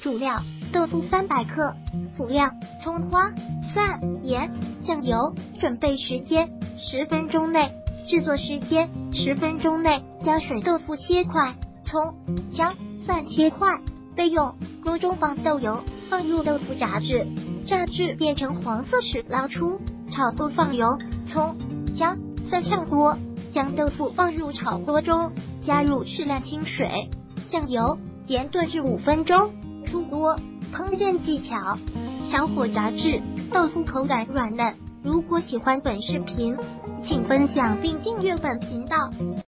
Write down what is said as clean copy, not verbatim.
主料：豆腐300克。辅料：葱花、蒜、盐、酱油。准备时间：10分钟内。制作时间：10分钟内。加水，豆腐切块，葱、姜、蒜切块。备用：锅中放豆油，放入豆腐炸至，炸至变成黄色时捞出。炒后放油、葱、姜、蒜上锅，将豆腐放入炒锅中，加入适量清水、酱油、盐炖至5分钟。出锅。烹饪技巧：小火炸至豆腐口感软嫩。如果喜欢本视频，请分享并订阅本频道。